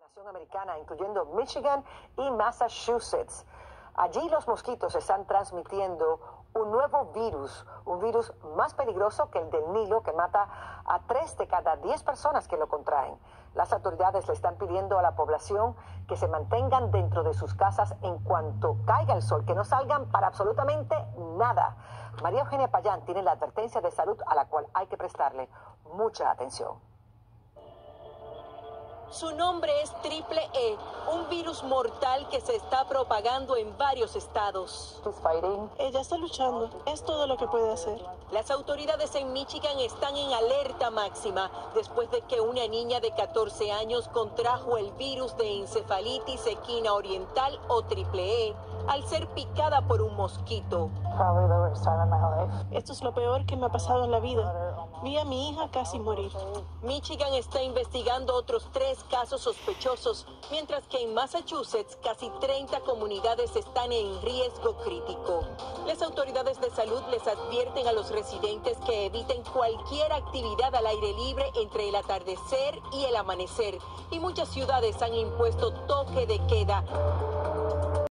nación americana, incluyendo Michigan y Massachusetts. Allí los mosquitos están transmitiendo un nuevo virus, un virus más peligroso que el del Nilo, que mata a 3 de cada 10 personas que lo contraen. Las autoridades le están pidiendo a la población que se mantengan dentro de sus casas en cuanto caiga el sol, que no salgan para absolutamente nada. María Eugenia Payán tiene la advertencia de salud a la cual hay que prestarle mucha atención. Su nombre es Triple E, un virus mortal que se está propagando en varios estados. Ella está luchando, es todo lo que puede hacer. Las autoridades en Michigan están en alerta máxima después de que una niña de 14 años contrajo el virus de encefalitis equina oriental o Triple E al ser picada por un mosquito. Esto es lo peor que me ha pasado en la vida. Vi a mi hija casi morir. Michigan está investigando otros 3 casos sospechosos, mientras que en Massachusetts casi 30 comunidades están en riesgo crítico. Las autoridades de salud les advierten a los residentes que eviten cualquier actividad al aire libre entre el atardecer y el amanecer, y muchas ciudades han impuesto toque de queda.